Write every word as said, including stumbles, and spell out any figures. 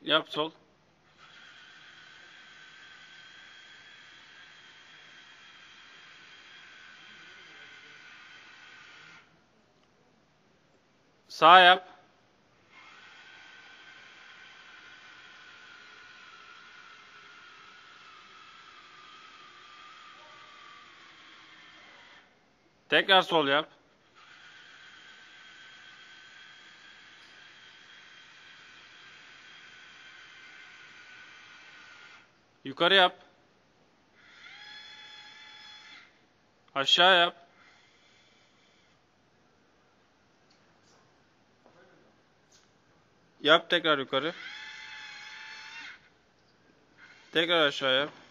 Yap sol. Sağ yap. Tekrar sol yap. Yukarı yap. Aşağı yap. Yap tekrar yukarı. Tekrar aşağı yap.